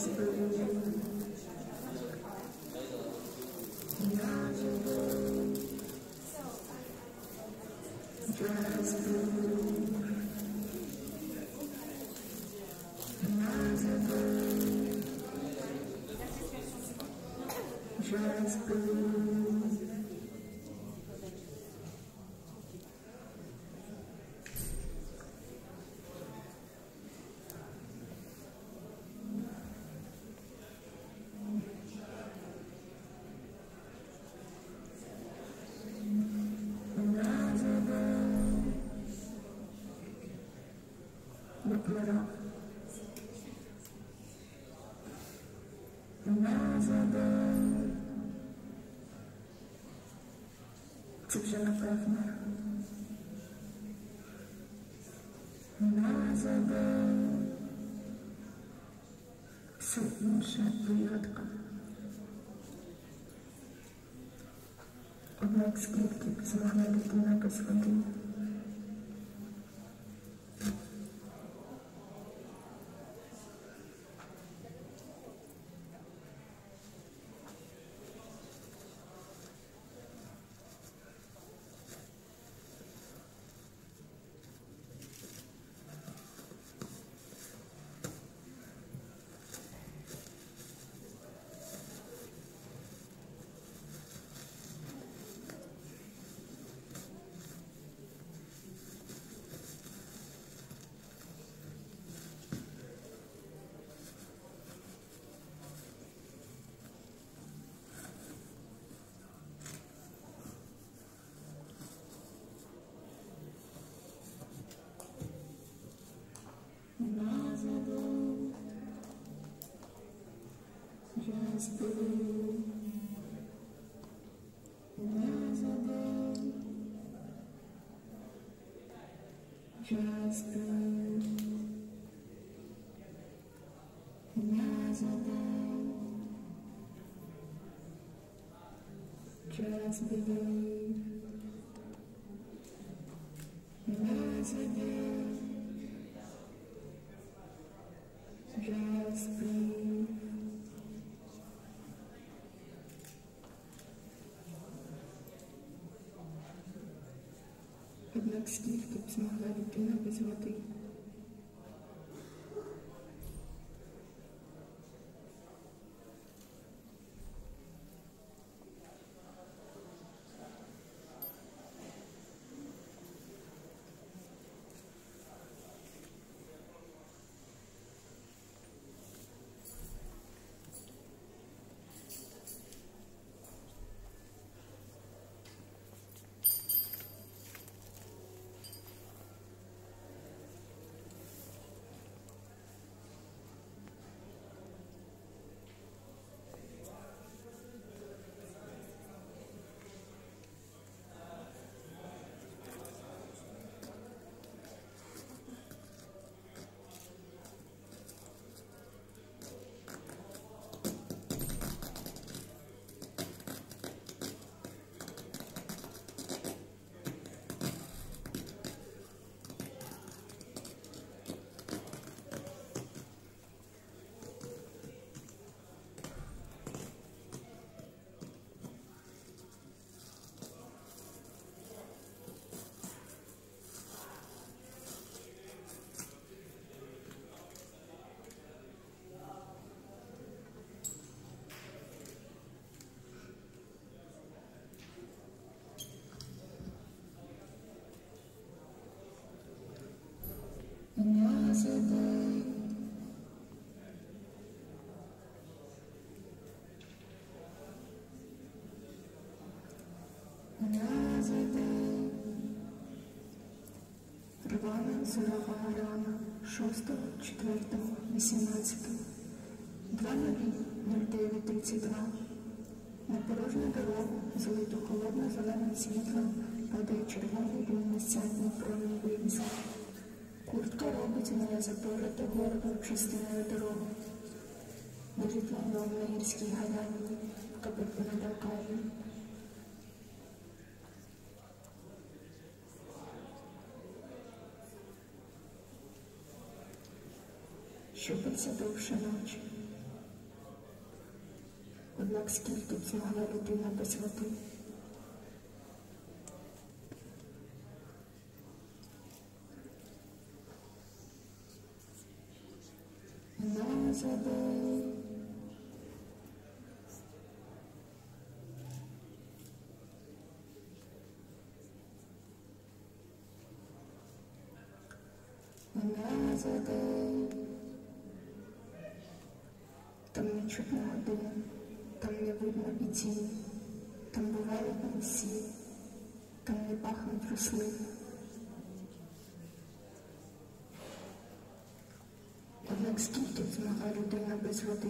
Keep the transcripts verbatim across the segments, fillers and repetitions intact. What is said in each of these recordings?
Це вже напевно. Назад. Все інше вигадка. Однак скільки змогла людина без води. Just breathe. Just breathe. Just breathe. Just breathe. Однак скільки б змогла людина без води. Рвана зорова рана шостого, четвертого, вісімнадцятого, два нуль дев'ять тридцять два. На порожню дорогу, залиту холодно-зеленим світлом, падає червоний люмінесцентний промінь вивіски. Куртка робить мене запорото гордою частиною дороги. Лежить лавном на гірській галявині, капельку над Аркадією. Щупиться довше ночі. Однак скільки б змогла людина без води? Назади. Назади. Там не чутно годин, там не видно і тіні, там бувають не всі, там не пахнуть рослини. Однак скільки б змогла людина без води?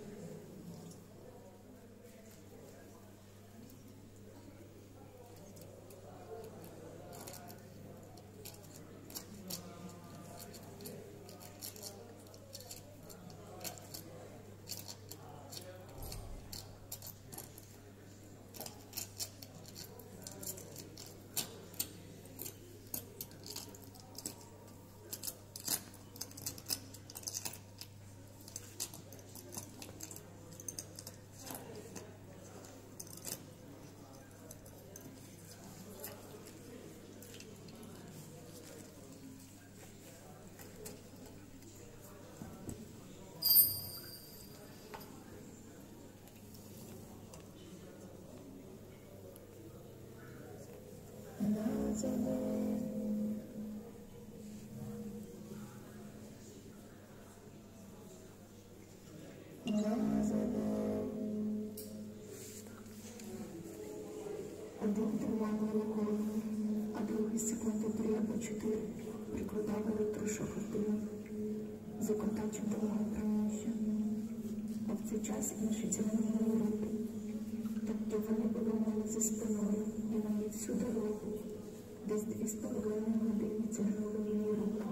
Один тримав голову, а другий секунди три або чотири прикладав електрошок до них, законтачив до мого приміщення. А в цей час інші тягнули руки. Тобто вони були в мене за спиною, і вони всю дорогу, десь дві з половиною години тягнули мені руки.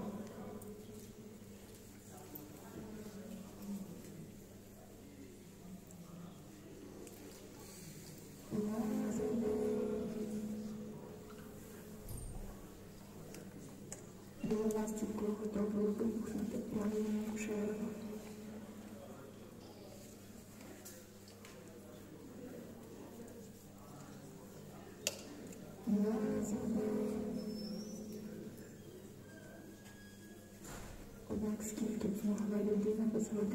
Голова стільки готова вибухнути прямо на черву. Однак скільки б змогла людина без води?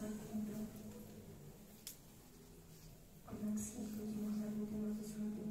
Однак світло зможе виділити згоду.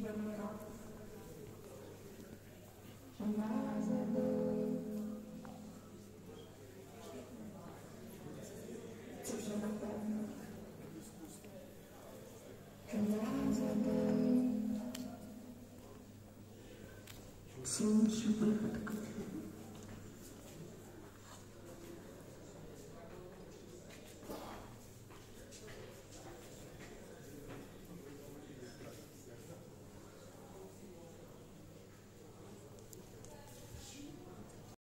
мира. Назади. Це вже напевно. Назади. Це інша вигадка.